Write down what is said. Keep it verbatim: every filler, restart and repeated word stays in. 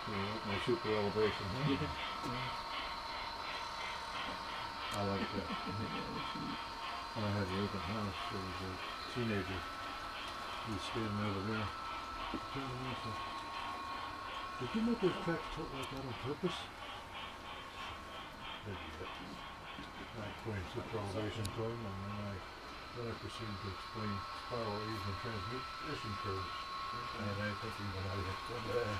Yeah, my super elevation, huh? Yeah. I like that. When I had the open house, there was a teenager who was standing over there. I turned around and said, did you make those tracks tilt like that on purpose? I did. I explained super elevation to him, and then I, then I proceeded to explain spiral A's and transmission curves. And I think he went out of it.